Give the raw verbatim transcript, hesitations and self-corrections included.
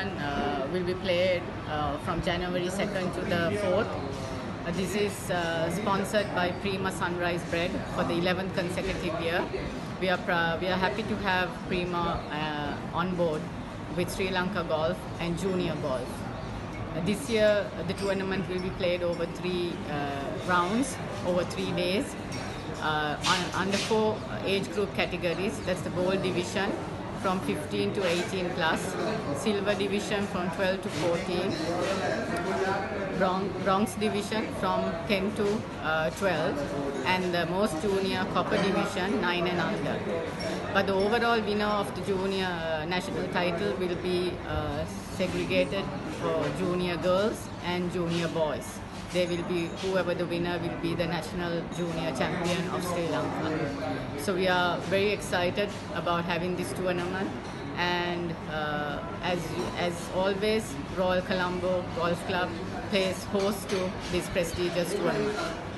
tournament uh, will be played uh, from January second to the fourth. Uh, this is uh, sponsored by Prima Sunrise Bread for the eleventh consecutive year. We are, pr- we are happy to have Prima uh, on board with Sri Lanka Golf and Junior Golf. Uh, this year, uh, the tournament will be played over three uh, rounds, over three days, uh, on, under four age group categories. That's the gold division from fifteen to eighteen plus, silver division from twelve to fourteen, bronze, bronze division from ten to twelve, and the most junior copper division nine and under. But the overall winner of the junior uh, national title will be uh, segregated for junior girls and junior boys. They will be, whoever the winner will be the national junior champion of Sri Lanka. So we are very excited about having this tournament, and uh, as, as always, Royal Colombo Golf Club plays host to this prestigious tournament.